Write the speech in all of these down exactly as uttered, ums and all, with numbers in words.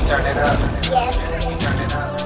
turn it up. Yes. We turn it up.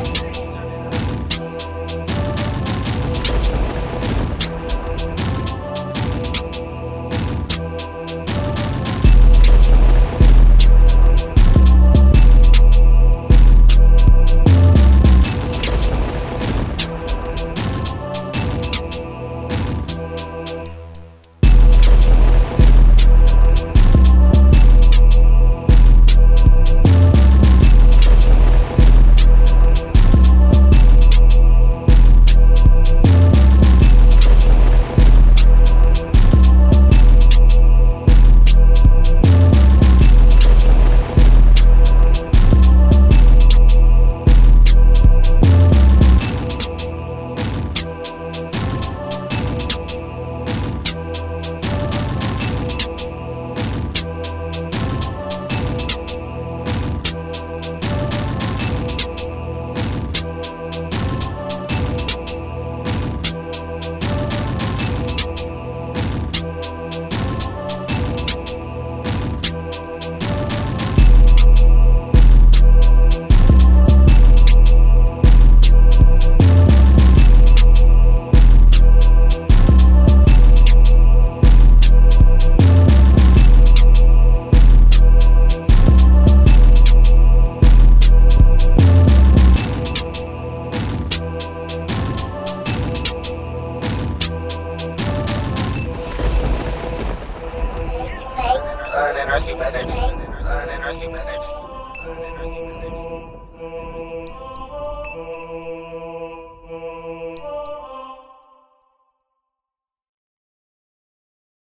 Run and rescue my baby. Run and rescue my baby. Run and rescue my baby.